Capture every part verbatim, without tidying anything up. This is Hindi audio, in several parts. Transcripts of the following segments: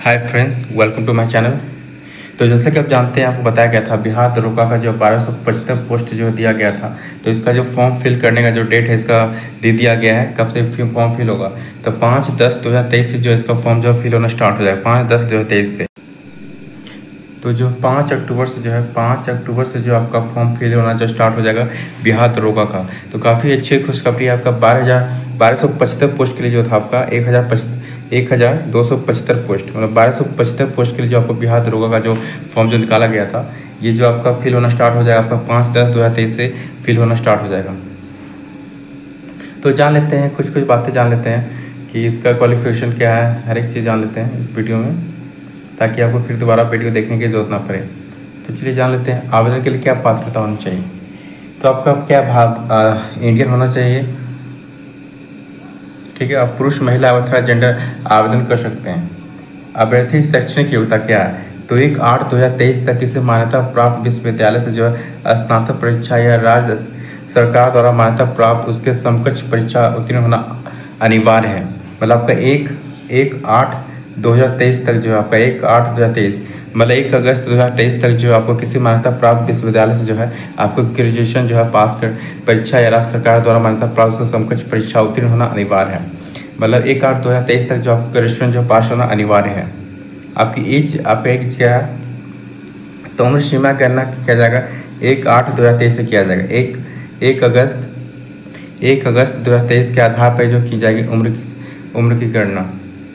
Hi friends, welcome to my channel. तो जैसे कि आप जानते हैं, आपको बताया गया था बिहार दरोगा का जो बारह सौ पचहत्तर पोस्ट जो दिया गया था, तो इसका जो फॉर्म फिल करने का जो डेट है इसका दे दिया गया है। कब से फॉर्म फिल होगा? तो पाँच दस दो हज़ार तेईस से जो इसका फॉर्म जो फिल होना स्टार्ट हो जाएगा, पाँच दस दो हज़ार तेईस से। तो जो पाँच अक्टूबर से जो है पाँच अक्टूबर से जो आपका फॉर्म फिल होना जो स्टार्ट हो जाएगा बिहार दरोगा का। तो काफ़ी अच्छी खुशखबरी है। आपका बारह हज़ार बारह सौ पचहत्तर पोस्ट के लिए जो था आपका एक हज़ार पचहत्तर एक हज़ार दो सौ पचहत्तर पोस्ट, मतलब बारह सौ पचहत्तर पोस्ट के लिए जो आपको बिहार दरोगा का जो फॉर्म जो निकाला गया था, ये जो आपका फिल होना स्टार्ट हो जाएगा आपका पाँच दस दो हज़ार तेईस से फिल होना स्टार्ट हो जाएगा। तो जान लेते हैं, कुछ कुछ बातें जान लेते हैं कि इसका क्वालिफिकेशन क्या है, हर एक चीज़ जान लेते हैं इस वीडियो में, ताकि आपको फिर दोबारा वीडियो देखने की जरूरत ना पड़े। तो चलिए जान लेते हैं आवेदन के लिए क्या पात्रता होनी चाहिए। तो आपका क्या भाग इंडियन होना चाहिए, ठीक है। आप पुरुष महिला अथवा जेंडर आवेदन कर सकते हैं। अभ्यर्थी शैक्षणिक योग्यता क्या है? तो एक आठ दो हज़ार तेईस तक किसी मान्यता प्राप्त विश्वविद्यालय से जो है स्नातक परीक्षा या राज्य सरकार द्वारा मान्यता प्राप्त उसके समकक्ष परीक्षा उत्तीर्ण होना अनिवार्य है। मतलब आपका एक एक आठ दो हज़ार तेईस तक जो है आपका एक आठ दो हज़ार तेईस मतलब एक अगस्त दो हज़ार तेईस तक जो आपको किसी मान्यता प्राप्त विश्वविद्यालय से जो है आपको ग्रेजुएशन जो है पास कर परीक्षा या राज्य सरकार द्वारा मान्यता प्राप्त उसके समकक्ष परीक्षा उत्तीर्ण होना अनिवार्य है। मतलब एक आठ दो हज़ार तेईस तक जो आपको ग्रेजुएशन जो पास होना अनिवार्य है। आपकी एज आपका एज क्या है? तो उम्र सीमा गणना किया जाएगा एक आठ दो हज़ार तेईस से किया जाएगा। एक एक अगस्त एक अगस्त दो हज़ार तेईस के आधार पर जो की जाएगी उम्र की उम्र की गणना।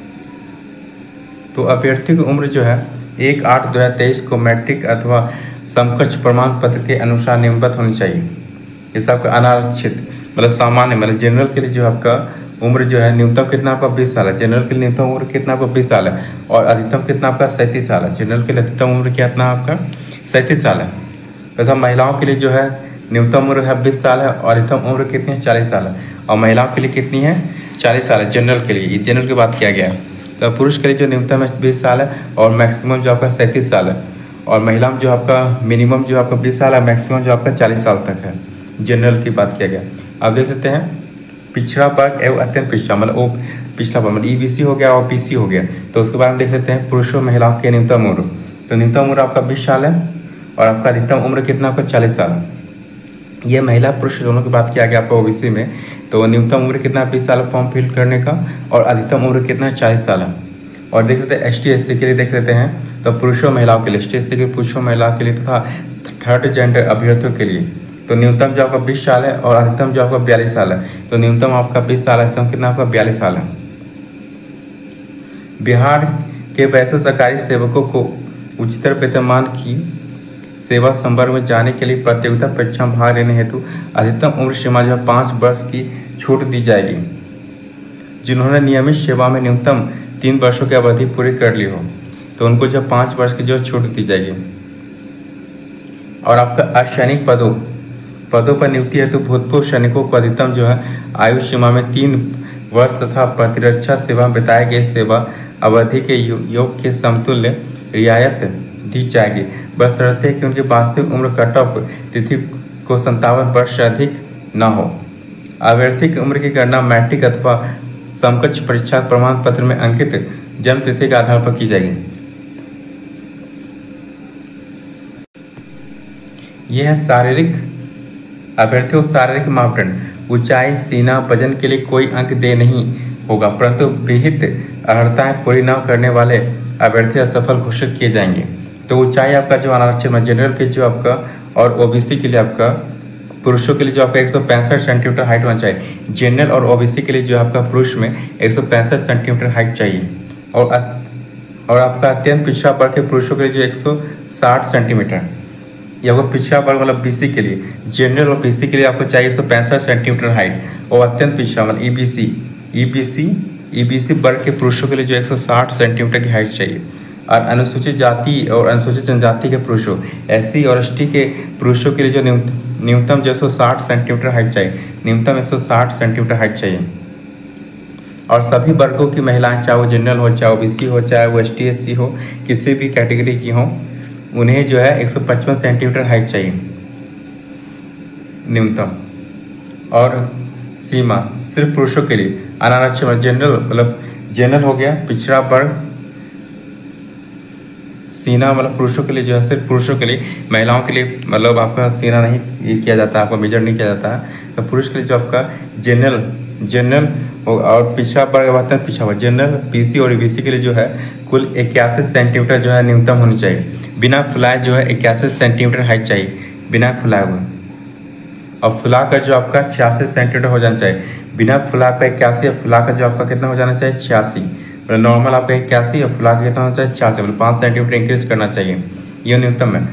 तो अभ्यर्थी की उम्र जो है एक आठ दो हज़ार तेईस को मैट्रिक अथवा समकक्ष प्रमाण पत्र के अनुसार निम्नबद्ध होनी चाहिए। जैसे आपका अनारक्षित मतलब सामान्य मतलब जनरल के लिए जो आपका उम्र जो है न्यूनतम कितना आपका बीस साल है। जनरल के लिए न्यूनतम उम्र कितना आपका बीस साल है और अधिकतम कितना आपका सैंतीस साल है। जनरल के लिए अधिकतम उम्र कितना आपका सैंतीस साल है। तथा महिलाओं के लिए जो है न्यूनतम उम्र है बीस साल है और अधिकतम उम्र कितनी है चालीस साल है। और महिलाओं के लिए कितनी है चालीस साल है जनरल के लिए। ये जनरल की बात किया गया है। तो पुरुष के लिए जो न्यूनतम है बीस साल है और मैक्सिमम जो आपका सैंतीस साल है। और महिला में जो आपका मिनिमम जो आपका बीस साल है, मैक्सिमम जो आपका चालीस साल तक है। जनरल की बात किया गया। अब देख लेते हैं पिछड़ा वर्ग एवं अत्यंत पिछड़ा मतलब ओ पिछड़ा वर्ग मतलब ई बी सी हो गया और पी सी हो गया। तो उसके बारे में देख लेते हैं पुरुषों महिलाओं के न्यूनतम उम्र। तो न्यूनतम उम्र आपका बीस साल है और आपका अधिकतम उम्र कितना आपका चालीस साल है। ये महिला पुरुष दोनों की बात किया गया आपका ओबीसी में। तो न्यूनतम उम्र कितना बीस साल फॉर्म फिल करने का और अधिकतम उम्र कितना चालीस साल है। और देख लेते हैं एस टी एस सी के लिए देख लेते हैं। तो पुरुषों महिलाओं के लिए एस टी एस सी के पुरुषों महिलाओं के लिए तथा थर्ड जेंडर अभ्यर्थियों के लिए तो न्यूनतम जो आपका बीस साल है और अधिकतम जो आपका बयालीस साल है। तो न्यूनतम आपका बीस साल अधिकतम कितना आपका बयालीस साल है। बिहार के वैसे सरकारी सेवकों को उच्चतर वेतनमान की सेवा संवर्ग में जाने के लिए प्रतियोगिता परीक्षा में भाग लेने हेतु अधिकतम उम्र सीमा जो है पाँच वर्ष की छूट दी जाएगी। जिन्होंने नियमित सेवा में न्यूनतम तीन वर्षों की अवधि पूरी कर ली हो तो उनको जो पाँच वर्ष की जो छूट दी जाएगी। और आपका असैनिक पदों पदों पर नियुक्ति हेतु भूतपूर्व सैनिकों को अधिकतम जो है आयु सीमा में तीन वर्ष तथा प्रतिरक्षा सेवा में बिताई गई सेवा अवधि के योग के समतुल्य रियायत दी जाएगी, बशर्ते कि उनकी वास्तविक उम्र कट ऑफ तिथि को संतावन वर्ष से अधिक न हो। अभ्यर्थी की उम्र की गणना मैट्रिक अथवा समकक्ष परीक्षा प्रमाण पत्र में अंकित जन्म तिथि के आधार पर की जाएगी। यह है शारीरिक अभ्यर्थियों शारीरिक मापदंड। ऊंचाई सीना वजन के लिए कोई अंक दे नहीं होगा, परंतु विहित अर्हताएं पूरी न करने वाले अभ्यर्थी असफल घोषित किए जाएंगे। तो ऊंचाई आपका जो अनारक्षित जनरल के जो आपका और ओबीसी के लिए आपका पुरुषों के लिए जो आपका एक सौ पैंसठ सेंटीमीटर हाइट होना चाहिए। जनरल और ओबीसी के लिए जो आपका पुरुष में एक सौ पैंसठ सेंटीमीटर हाइट चाहिए। और और आपका अत्यंत पिछड़ा वर्ग के पुरुषों के लिए जो एक सौ साठ सेंटीमीटर। या वो पिछड़ा वर्ग मतलब बीसी के लिए जनरल और बीसी के लिए आपको चाहिए एक सौ पैंसठ सेंटीमीटर हाइट और अत्यंत पिछड़ा मतलब ईबीसी ईबीसी ईबीसी वर्ग के पुरुषों के लिए जो एक सौ साठ सेंटीमीटर की हाइट चाहिए। और अनुसूचित जाति और अनुसूचित जनजाति के पुरुषों एससी और एसटी के पुरुषों के लिए जो न्यूनतम जो एक सौ साठ सेंटीमीटर हाइट चाहिए। न्यूनतम एक सौ साठ सेंटीमीटर हाइट चाहिए। और सभी वर्गों की महिलाएं, चाहे वो जनरल हो, चाहे ओबीसी हो, चाहे वो एस टी एस सी हो, किसी भी कैटेगरी की हो, उन्हें जो है एक सौ पचपन सेंटीमीटर हाइट चाहिए न्यूनतम। और सीमा सिर्फ पुरुषों के लिए अनारक्षित जनरल मतलब जनरल हो गया, पिछड़ा वर्ग सीना मतलब पुरुषों के लिए जो है सिर्फ पुरुषों के लिए, महिलाओं के लिए मतलब आपका सीना नहीं ये किया जाता, आपका मेजर नहीं किया जाता है। तो पुरुष के लिए जो आपका जनरल जनरल और पिछड़ा वर्ग बात है, पिछड़ा वर्ग जनरल पीसी और ईबीसी के लिए जो है कुल इक्यासी सेंटीमीटर जो है न्यूनतम होनी चाहिए। बिना फुलाए जो है इक्यासी सेंटीमीटर हाइट चाहिए बिना फुलाए हुए, और फुला कर जो आपका छियासी सेंटीमीटर हो जाना चाहिए। बिना फुला कर इक्यासी और फुला कर जो आपका कितना हो जाना चाहिए छियासी, मतलब नॉर्मल आपका इक्यासी और फुला कर कितना होना चाहिए छियासी, मतलब पाँच सेंटीमीटर इंक्रीज करना चाहिए, ये न्यूनतम है।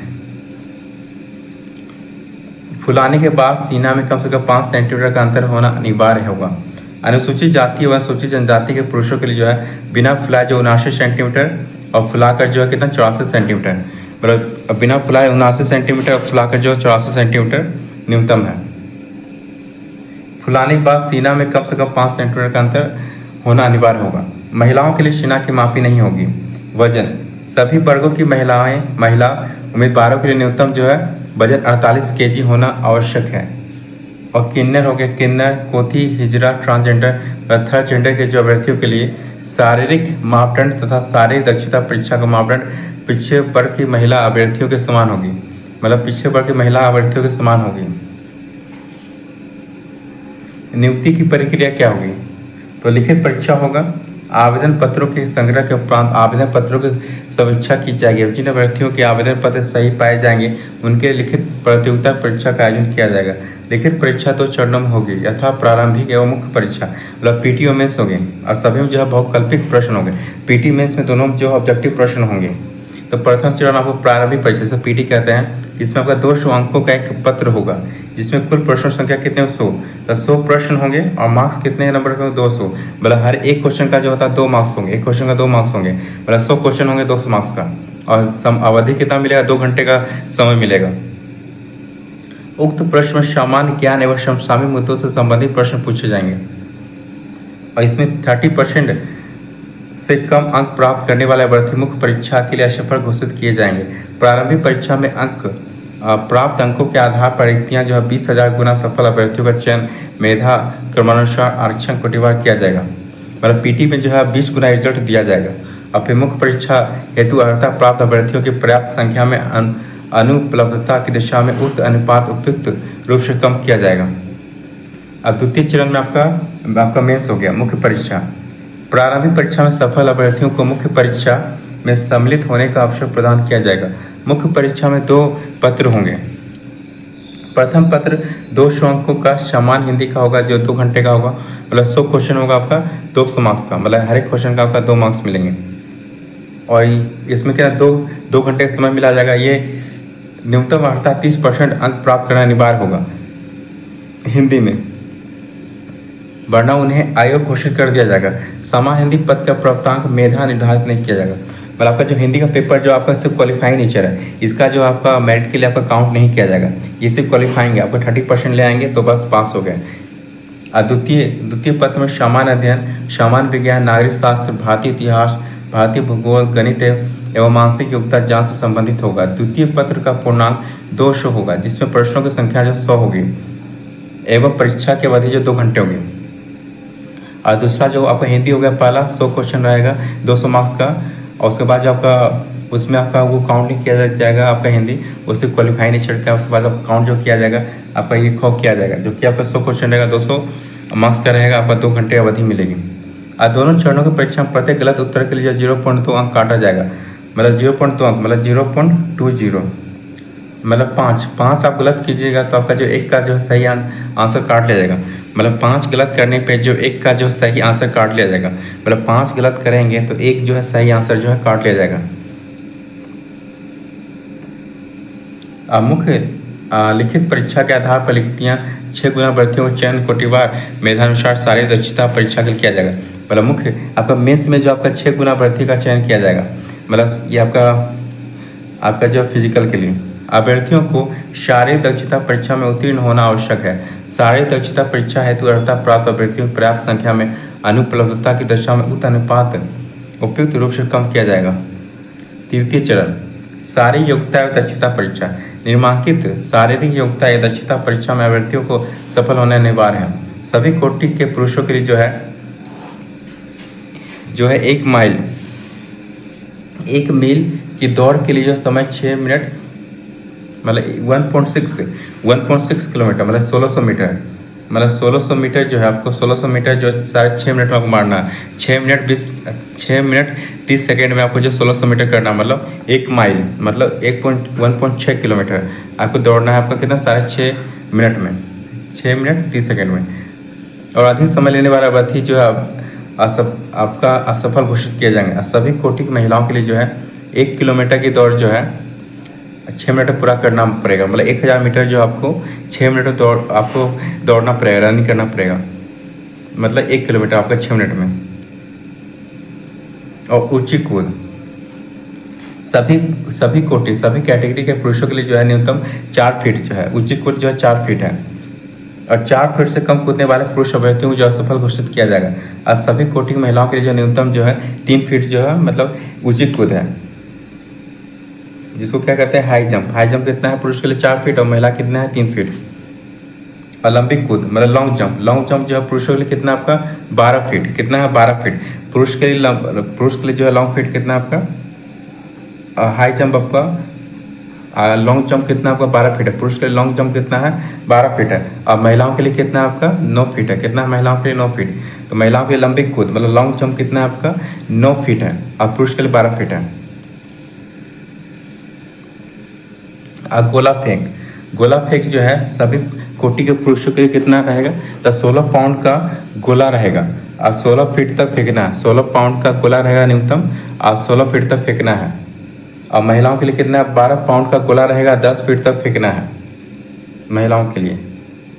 फुलाने के बाद सीना में कम से कम पाँच सेंटीमीटर का अंतर होना अनिवार्य होगा। अनुसूचित जाति व अनुसूचित जनजाति के पुरुषों के लिए जो है बिना फुलाए जो उनासी सेंटीमीटर और फुलाकर जो है कितना चौरासी सेंटीमीटर, मतलब बिना फुलाए उनासी सेंटीमीटर और फुलाकर जो चौरासी सेंटीमीटर न्यूनतम है। फुलाने के बाद सीना में कम से कम पाँच सेंटीमीटर का अंतर होना अनिवार्य होगा। महिलाओं के लिए सीना की मापी नहीं होगी। वजन सभी वर्गों की महिलाएं महिला उम्मीदवारों के लिए न्यूनतम जो है वजन अड़तालीस केजी होना आवश्यक है। और किन्नर हो गया, किन्नर, कोथी, हिजरा, ट्रांसजेंडर और थर्ड जेंडर के जो अभ्यर्थियों के लिए शारीरिक मापदंड तथा शारीरिक दक्षता परीक्षा का मापदंड पिछड़े वर्ग की महिला अभ्यर्थियों के समान होगी, मतलब पिछड़े वर्ग की महिला अभ्यर्थियों के समान होगी। नियुक्ति की प्रक्रिया क्या होगी? तो लिखित परीक्षा होगा। आवेदन पत्रों के संग्रह के उपरांत आवेदन पत्रों की समीक्षा की जाएगी। जिन अभ्यर्थियों के आवेदन पत्र सही पाए जाएंगे उनके लिखित प्रतियोगिता परीक्षा का आयोजन किया जाएगा। लिखित परीक्षा दो चरणों में होगी, यथा प्रारंभिक एवं मुख्य परीक्षा, मतलब पीटी और मेंस होंगे, और सभी में जो है बहुकल्पिक प्रश्न होंगे। पीटी मेंस में दोनों जो ऑब्जेक्टिव प्रश्न होंगे। तो प्रथम चरण आपको प्रारंभिक परीक्षा जिसे पीटी कहते हैं, इसमें आपका दो सौ अंकों का एक पत्र होगा जिसमें कुल प्रश्न संख्या कितने सौ, तो सौ प्रश्न होंगे और मार्क्स कितने नंबर के दो सौ, मतलब हर एक क्वेश्चन का जो होता है दो मार्क्स होंगे, एक क्वेश्चन का दो मार्क्स होंगे, मतलब सौ क्वेश्चन होंगे दो सौ मार्क्स का। और सम अवधि कितना मिलेगा? दो घंटे का समय मिलेगा। उक्त प्रश्न में सामान्य ज्ञान एवं समसामयिक मुद्दों से संबंधित प्रश्न पूछे जाएंगे और इसमें थर्टी परसेंट से कम अंक प्राप्त करने वाले अभ्यर्थी मुख्य परीक्षा के लिए असफल घोषित किए जाएंगे। प्रारंभिक परीक्षा में अंक प्राप्त अंकों के आधार पर रिक्तियां जो है बीस हजार गुना सफल अभ्यर्थियों का चयन मेधा क्रमानुसार आरक्षण कोटिवार किया जाएगा, मतलब पीटी में जो है बीस गुना रिजल्ट दिया जाएगा। और फिर मुख्य परीक्षा हेतु अर्हता प्राप्त अभ्यर्थियों की पर्याप्त संख्या में अनुपलब्धता की दिशा में उक्त अनुपात उपयुक्त रूप से कम किया जाएगा। अब द्वितीय चरण में आपका आपका मेंस हो गया, मुख्य परीक्षा। प्रारंभिक परीक्षा में सफल अभ्यर्थियों को मुख्य परीक्षा में सम्मिलित होने का अवसर प्रदान किया जाएगा। मुख्य परीक्षा में दो पत्र होंगे। प्रथम पत्र दो सौ अंकों का सामान्य हिंदी का होगा जो दो घंटे का होगा, मतलब सौ क्वेश्चन होगा आपका दो सौ मार्क्स का, मतलब हर एक क्वेश्चन का आपका दो मार्क्स मिलेंगे। और इसमें क्या दो दो घंटे का समय मिला जाएगा। ये न्यूनतम अर्थात तीस परसेंट अंक प्राप्त करना अनिवार्य होगा हिंदी में, वरना उन्हें आयोग घोषित कर दिया जाएगा। सामान्य हिंदी पद का प्राप्तांक मेधा निर्धारित नहीं किया जाएगा, मतलब आपका जो हिंदी का पेपर जो आपका सिर्फ क्वालिफाइंग नेचर है, इसका जो आपका मेरिट के लिए आपका काउंट नहीं किया जाएगा। ये सिर्फ क्वालिफाइंग है, आपको थर्टी परसेंट ले आएंगे तो बस पास हो गए। और द्वितीय द्वितीय पत्र में सामान्य अध्ययन, सामान्य विज्ञान, नागरिक शास्त्र, भारतीय इतिहास, भारतीय भूगोल, गणित एवं मानसिक योग्यता जांच से संबंधित होगा। द्वितीय पत्र का पूर्णांक दो सौ होगा जिसमें प्रश्नों की संख्या जो सौ होगी एवं परीक्षा की अवधि जो दो घंटे होगी। और दूसरा जो आपका हिंदी हो गया, पहला सौ क्वेश्चन रहेगा दो सौ मार्क्स का, और उसके बाद जो आपका उसमें आपका वो काउंट नहीं किया जाएगा आपका हिंदी, उससे क्वालिफाई नहीं चढ़ता है। उसके बाद आपका काउंट जो किया जाएगा आपका ये खो किया जाएगा, जो कि आपका सौ क्वेश्चन रहेगा दो सौ मार्क्स का रहेगा, आपका दो घंटे अवधि मिलेगी। और दोनों चरणों की परीक्षा में प्रत्येक गलत उत्तर के लिए जीरो पॉइंट दो अंक काटा जाएगा, मतलब जीरो पॉइंट दो अंक मतलब जीरो पॉइंट टू जीरो, मतलब पाँच पाँच आप गलत कीजिएगा तो आपका जो एक का जो सही आंसर काट लिया जाएगा, मतलब पाँच गलत करने पे जो एक का जो सही आंसर काट लिया जाएगा, मतलब पाँच गलत करेंगे तो एक जो है सही आंसर जो है काट लिया जाएगा। मुख्य लिखित परीक्षा के आधार पर लिखतियाँ छः गुना अभ्यर्थियों को चयन कोटिवार मेधानुसार शारीरिक दक्षता परीक्षा के लिए किया जाएगा, मतलब मुख्य आपका मेंस में जो आपका छः गुना अभ्यर्थी का चयन किया जाएगा, मतलब ये आपका आपका जो फिजिकल के लिए। अभ्यर्थियों को शारीरिक दक्षता परीक्षा में उत्तीर्ण होना आवश्यक है। शारीरिक दक्षता परीक्षा हेतु अर्हता प्राप्त अभ्यर्थियों को पर्याप्त संख्या में अनुपलब्धता की दशा में उक्त अनुपात उपयुक्त रूप से कम किया जाएगा। तृतीय चरण शारीरिक योग्यता एवं दक्षता परीक्षा। निम्नलिखित शारीरिक योग्यता या दक्षता परीक्षा में अभ्यर्थियों को सफल होने अनिवार्य है। सभी कोटि के पुरुषों के लिए जो है जो है एक माइल एक मील कि दौड़ के लिए जो समय छः मिनट मतलब one point six one point six kilometre मतलब सोलह सौ मीटर मतलब सोलह सौ मीटर जो है आपको सोलह सौ मीटर जो साढ़े छः मिनट में आपको मारना है। छः मिनट बीस छः मिनट तीस सेकेंड में आपको जो सोलह सौ मीटर करना है मतलब एक माइल मतलब एक पॉइंट वन पॉइंट छः किलोमीटर आपको दौड़ना है। आपका कितना साढ़े छः मिनट में छः मिनट तीस सेकेंड में। और अधिक समय लेने वाला अवधि जो है असफ आपका असफल घोषित किए जाएंगे। सभी कोटि की महिलाओं के लिए जो है एक किलोमीटर की दौड़ जो है छः मिनट में पूरा करना पड़ेगा मतलब एक हज़ार मीटर जो आपको छः मिनट में दौड़ आपको दौड़ना पड़ेगा, रनिंग करना पड़ेगा मतलब एक किलोमीटर आपका छः मिनट में। और ऊंची कूद सभी सभी कोटि सभी कैटेगरी के पुरुषों के लिए जो है न्यूनतम चार फीट जो है ऊंची कूद जो है चार फीट है। और चार फीट से कम कूदने वाले पुरुष अभ्यर्थियों को जो असफल घोषित किया जाएगा। और सभी कोटि की महिलाओं के लिए जो न्यूनतम जो है तीन फीट जो है मतलब ऊंची कूद है, जिसको क्या कहते हैं हाई जंप। हाई जंप कितना है पुरुष के लिए चार फीट और महिला कितना है तीन फीट। और लंबी कूद मतलब लॉन्ग जंप लॉन्ग जंप जो है पुरुषों के लिए कितना आपका बारह फीट कितना है बारह फीट पुरुष के लिए पुरुष के लिए जो है लॉन्ग फीट कितना आपका हाई जंप आपका लॉन्ग जंप कितना आपका बारह फीट है। पुरुष के लिए लॉन्ग जंप कितना है बारह फीट है। और महिलाओं के लिए कितना आपका नौ फीट है कितना महिलाओं के लिए नौ फीट। तो महिलाओं के लिए लंबी कूद मतलब लॉन्ग जंप कितना आपका नौ फीट है और पुरुष के लिए बारह फीट है। और गोला फेंक गोला फेंक जो है सभी कोटि के पुरुषों के लिए कितना रहेगा तो सोलह पाउंड का गोला रहेगा और सोलह फीट तक फेंकना है। सोलह पाउंड का गोला रहेगा न्यूनतम और सोलह फीट तक फेंकना है। और महिलाओं के लिए कितना बारह पाउंड का गोला रहेगा दस फीट तक फेंकना है महिलाओं के लिए।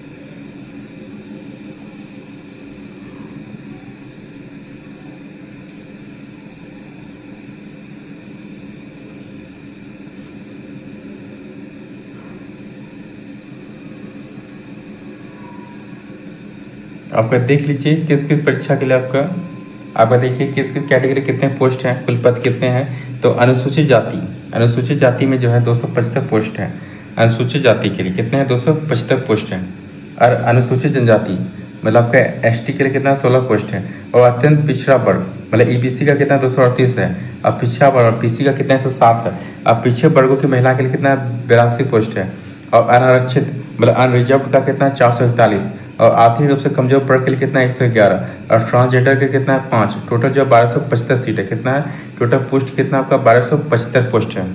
आपका देख लीजिए किस किस परीक्षा के लिए आपका आपका देखिए किस किस कैटेगरी कितने पोस्ट हैं कुल पद कितने हैं। तो अनुसूचित जाति अनुसूचित जाति में जो है दो सौ पचहत्तर पोस्ट है। अनुसूचित जाति के लिए कितने हैं दो सौ पचहत्तर पोस्ट हैं। और अनुसूचित जनजाति मतलब आपका एसटी के लिए कितना सोलह पोस्ट है। और अत्यंत पिछड़ा वर्ग मतलब ईबीसी का कितना दो सौ अड़तीस है। अब पिछड़ा वर्ग पीसी का कितना एक सौ सात है। अब पिछड़े वर्गों की महिला के लिए कितना बिरासी पोस्ट है। और अनारक्षित मतलब अनरिजर्व का कितना चार सौ इकतालीस। और आर्थिक रूप से कमजोर वर्ग के लिए कितना एक सौ ग्यारह। और ट्रांसजेंडर के कितना है पाँच। टोटल जो बारह सौ पचहत्तर सीट है कितना है टोटल पोस्ट कितना आपका बारह सौ पचहत्तर पोस्ट है।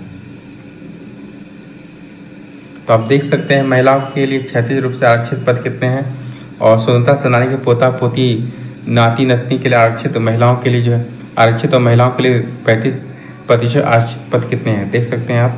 तो आप देख सकते हैं महिलाओं के लिए क्षैतिज रूप से आरक्षित पद कितने हैं। और स्वतंत्रता सेनानी के पोता पोती नाती नतनी के लिए आरक्षित महिलाओं के लिए जो है आरक्षित और महिलाओं के लिए पैंतीस प्रतिशत आरक्षित पद कितने हैं देख सकते हैं आप।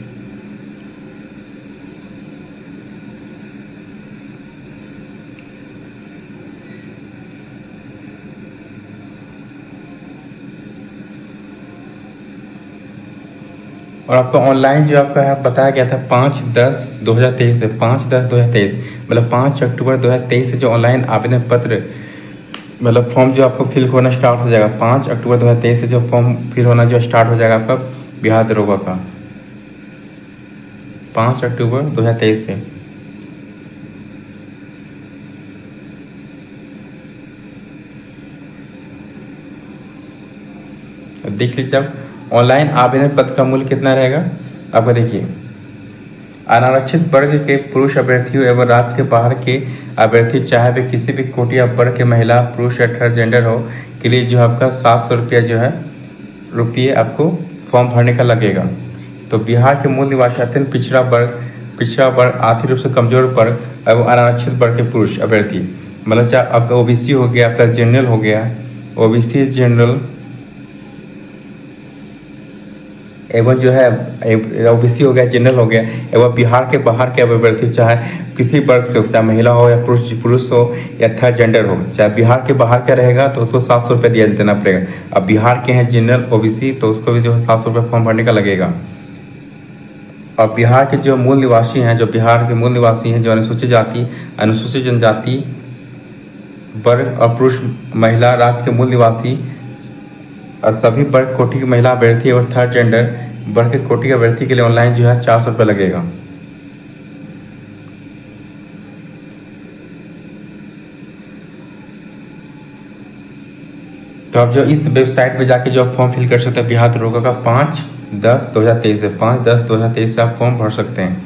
और आपका ऑनलाइन जो आपका है बताया गया था पाँच दस दो हज़ार तेईस से पाँच दस दो हज़ार तेईस मतलब पाँच अक्टूबर दो हज़ार तेईस से जो ऑनलाइन आवेदन पत्र मतलब फॉर्म जो आपको फिल होना स्टार्ट हो जाएगा। पाँच अक्टूबर दो हज़ार तेईस से जो फॉर्म फिल होना जो स्टार्ट हो जाएगा आपका बिहार दरोगा का पाँच अक्टूबर दो हज़ार तेईस से। देख लीजिए आप ऑनलाइन आवेदन पत्र का मूल्य कितना रहेगा आपका देखिए। अनारक्षित वर्ग के पुरुष अभ्यर्थियों एवं राज्य के बाहर के अभ्यर्थी चाहे वे किसी भी कोटि या वर्ग के महिला पुरुष या थर्ड जेंडर हो के लिए जो आपका सात सौ रुपया जो है रुपये आपको फॉर्म भरने का लगेगा। तो बिहार के मूल निवासी अत्यंत पिछड़ा वर्ग पिछड़ा वर्ग आर्थिक रूप से कमजोर वर्ग एवं अनारक्षित वर्ग के पुरुष अभ्यर्थी मतलब चाहे आपका ओबीसी हो गया आपका जनरल हो गया ओबीसी जनरल एवं जो है ओबीसी हो गया जनरल हो गया एवं बिहार के बाहर के अभ्यर्थी चाहे किसी वर्ग से हो चाहे महिला हो या पुरुष पुरुष हो या थर्ड जेंडर हो चाहे बिहार के बाहर का रहेगा तो उसको सात सौ रुपये दिया देना पड़ेगा। अब बिहार के हैं जनरल ओबीसी तो उसको भी जो है सात सौ रुपये फॉर्म भरने का लगेगा। और बिहार के जो मूल निवासी हैं जो बिहार के मूल निवासी हैं जो अनुसूचित जाति अनुसूचित जनजाति वर्ग और पुरुष महिला राज्य के मूल निवासी और सभी वर्ग कोटि की महिला अभ्यर्थी और थर्ड जेंडर वर्ग के कोटि अभ्यर्थी के लिए ऑनलाइन जो है चार सौ रुपये लगेगा। तो आप जो इस वेबसाइट पे जाके जो फॉर्म फिल कर सकते हैं बिहार दरोगा का पाँच दस दो हज़ार तेईस से पाँच दस दो हज़ार तेईस से आप फॉर्म भर सकते हैं।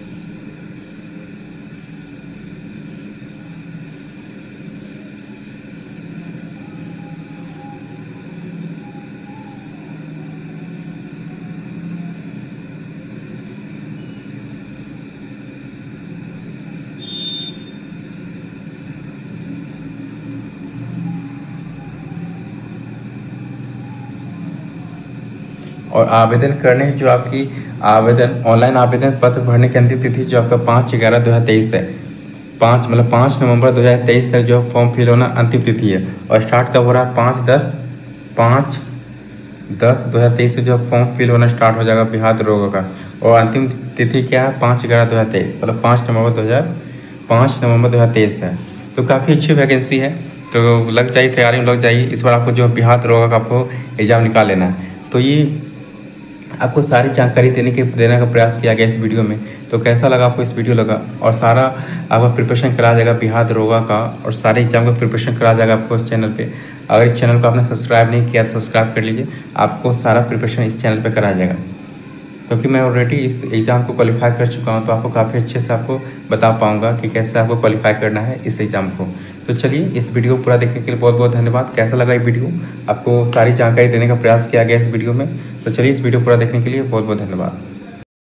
और आवेदन करने जो आपकी आवेदन ऑनलाइन आवेदन पत्र भरने की अंतिम तिथि जो आपका पाँच ग्यारह दो हज़ार तेईस है। पाँच मतलब पाँच नवंबर दो हज़ार तेईस तक जो फॉर्म फिल होना अंतिम तिथि है। और स्टार्ट कब हो रहा है? पाँच दस पाँच दस दो हज़ार तेईस से जो फॉर्म फिल होना स्टार्ट हो जाएगा बिहार दरोगा का। और अंतिम तिथि क्या है? पाँच ग्यारह दो हज़ार तेईस मतलब पाँच नवंबर दो हज़ार पाँच नवंबर दो हज़ार तेईस है। तो काफ़ी अच्छी वैकेंसी है, तो लग जाइए, तैयारी में लग जाइए। इस बार आपको जो बिहार दरोगा का आपको एग्जाम निकाल लेना है। तो ये आपको सारी जानकारी देने के देने का प्रयास किया गया इस वीडियो में। तो कैसा लगा आपको इस वीडियो लगा? और सारा आपका प्रिपरेशन कराया जाएगा बिहार दरोगा का, और सारे एग्जाम का प्रिपरेशन कराया जाएगा आपको इस चैनल पे। अगर इस चैनल को आपने सब्सक्राइब नहीं किया तो सब्सक्राइब कर लीजिए, आपको सारा प्रिपरेशन इस चैनल पर कराया जाएगा। क्योंकि मैं ऑलरेडी इस एग्ज़ाम को क्वालिफाई कर चुका हूँ, तो आपको काफ़ी अच्छे से आपको बता पाऊँगा कि कैसे आपको क्वालिफाई करना है इस एग्ज़ाम को। तो चलिए, इस वीडियो को पूरा देखने के लिए बहुत बहुत धन्यवाद। कैसा लगा ये वीडियो? आपको सारी जानकारी देने का प्रयास किया गया इस वीडियो में। तो चलिए, इस वीडियो पूरा देखने के लिए बहुत बहुत धन्यवाद।